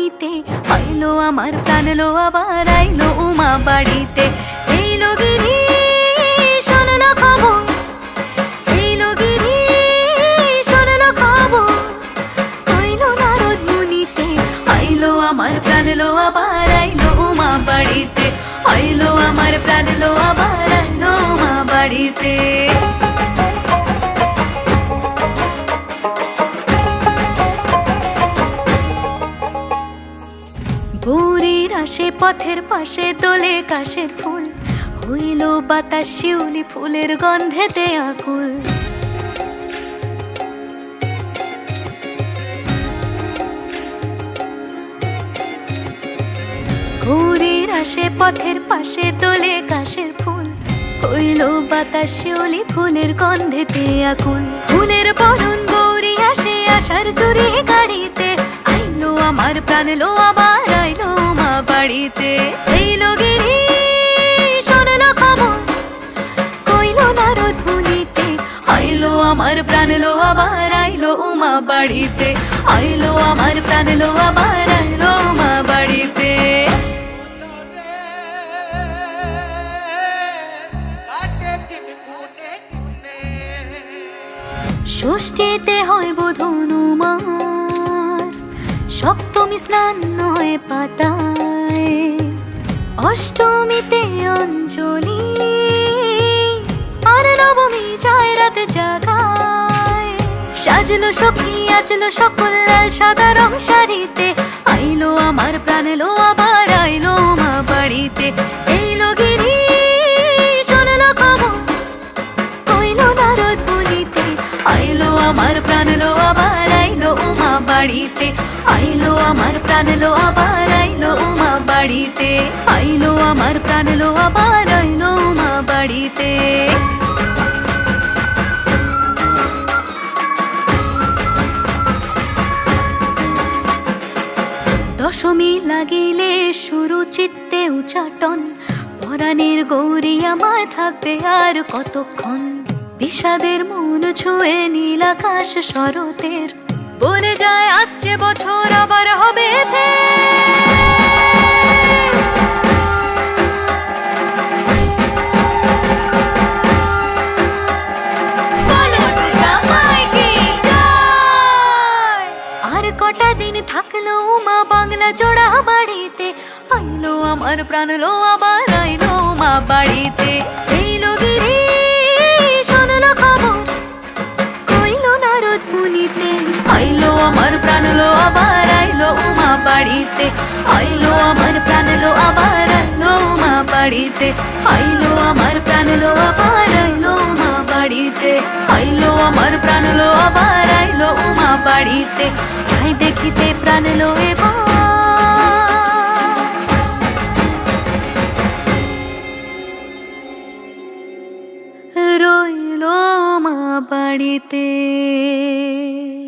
নিতে আইলো আমার প্রাণ লো আবার আইলো উমা বাড়িতে। এইলো গিরি শোনলো খবর, এইলো গিরি শোনলো খবর, আইলো নারদ মুনিতে আইলো আমার প্রাণ লো আবার আইলো উমা বাড়িতে। আইলো আমার প্রাণ লো আবার আইলো উমা বাড়িতে। ভোরের আসে পথের পাশে দোলে কাশের ফুল, হইল বাতাস শিউলি ফুলের গন্ধেতে আকুল। ভোরের আসে পথের পাশে দোলে কাশের ফুল, হইল বাতাস শিউলি ফুলের গন্ধেতে আকুল। ফুলের বরণ গৌরী আসে আশার চুরি গাড়িতে, আইলো আমার প্রাণ লো আবার আইলো উমা বাড়িতে। এইলো গিরি শোনলো খবর, কইলো নারদ মুনিতে আইলো আমার প্রাণ লো আবার আইলো উমা বাড়িতে। আইলো আমার প্রাণ লো আবার আইলো উমা বাড়িতে। ষষ্ঠীতে হয় বোধন উমার, সপ্তমী স্নান হয় পাতায়, অষ্টমীতে অঞ্জলি, আর নবমী যায় রাত জাগায়। সাজলো সখী আজলো সকল লাল সাদা রং শাড়িতে, আইলো আমার প্রাণ লো আবার আইলো উমা বাড়িতে। এইলো গিরি শোনলো খবর, কইলো নারদ মুনিতে আইলো আমার প্রাণ লো আবার আইলো উমা বাড়িতে। আইলো আমার প্রাণ লো আবার আইলো উমা বাড়িতে। আইলো আমার প্রাণ লো আবার আইলো উমা বাড়িতে। দশমী লাগিলে শুরু চিত্তে উচাটন, পরাণের গৌরী আমার থাকবে আর কতক্ষণ। বিষাদের মন ছুঁয়ে নীল আকাশ শরতের, বলে যায় আসছে বছর আবার হবে আর কটা দিন থাকলো উমা বাংলা জোড়া বাড়িতে, আইলো আমার প্রাণ লো আবার আইলো উমা বাড়িতে। এইলো গিরি শোনলো খবর, কইলো নারদ মুনিতে আইলো আমার প্রাণ লো আবার আইলো উমা বাড়িতে। আইলো আমার প্রাণ লো আবার আইলো উমা বাড়িতে। আইলো আমার প্রাণ লো আবার আইলো উমা বাড়িতে। আইলো আমার প্রাণ লো আবার আইলো উমা বাড়িতে। যাই দেখিতে প্রাণ লো এবার রইলো উমা বাড়িতে।